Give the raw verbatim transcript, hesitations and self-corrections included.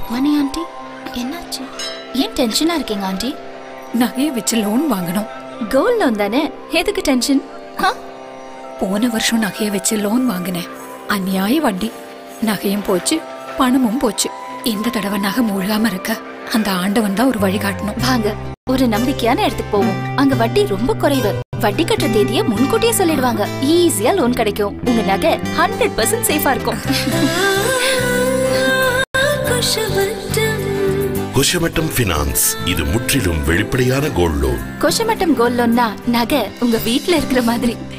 மணி aunty, என்னாச்சு? ஏன் டென்ஷனா இருக்கீங்க ஆண்டி? நகையை வச்சு லோன் வாங்கணும். கோல்ட் லோன் தானே, எதுக்கு டென்ஷன்? போன வருஷம் நகையை வச்சு லோன் வாங்கினேன். அநியாய வட்டி. நகையும் போச்சு, பணமும் போச்சு. இந்த தடவை நகை மூழ்காம இருக்க அந்த ஆண்டவன் தான் ஒரு வழி காட்டணும். வாங்க, ஒரு நம்பிக்கையான இடத்துக்கு போவோம். அங்க வட்டி ரொம்ப குறைவு. வட்டி கட்டுற தேதியை முன்கூட்டியே சொல்லிடுவாங்க. ஈஸியா லோன் கிடைக்கும். உங்க நகை ஹண்ட்ரட் பர்சன்ட் சேஃபா இருக்கும். கொஷமட்டம் பினான்ஸ், இது முற்றிலும் வெளிப்படையான கோல்ட் லோன். கொஷமட்டம் கோல்ட் லோன்னா நகை உங்க வீட்ல இருக்கிற மாதிரி.